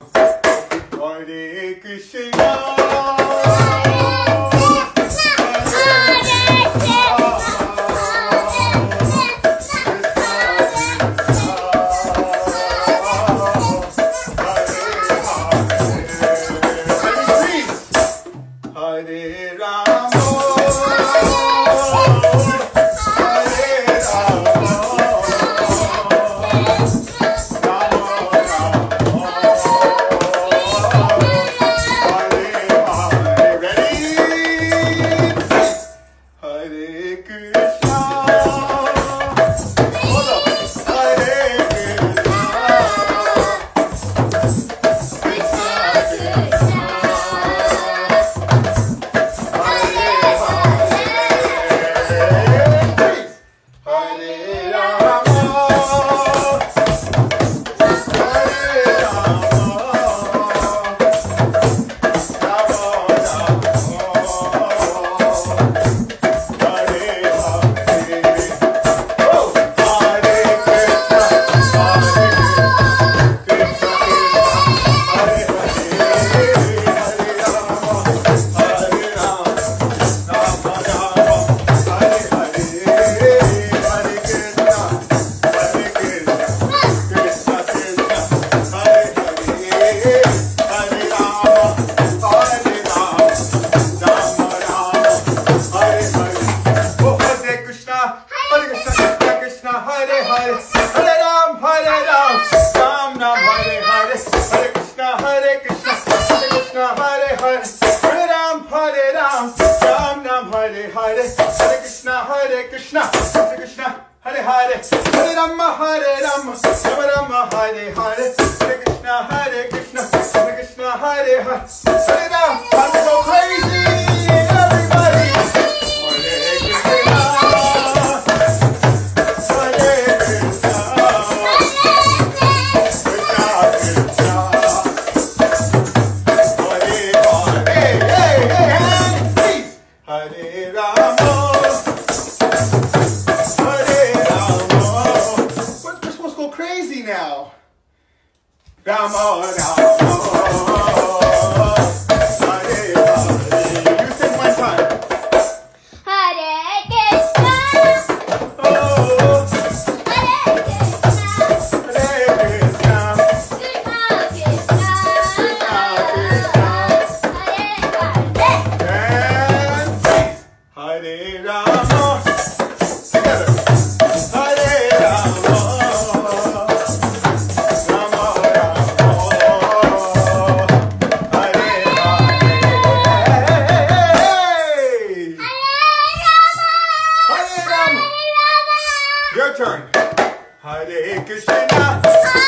Hare Krishna. Hare Rama, Hare Krishna, Hare Krishna, Krishna Krishna, Hare Hare, Hare Rama, Rama Rama, Hare Hare, Hare Krishna, Hare Krishna, Krishna Krishna, Hare Hare, Hare Rama. I'm so crazy, everybody. Hare Krishna, Hare Krishna, Hare Rama. Now, Rama, Hare Hare. You sing one time. Hare Krishna. Oh. Hare Krishna. Hare Krishna. Krishna Krishna. Hare Hare. And please, Hare Rama. Together. Hare Rama. Your turn. Hare Krishna.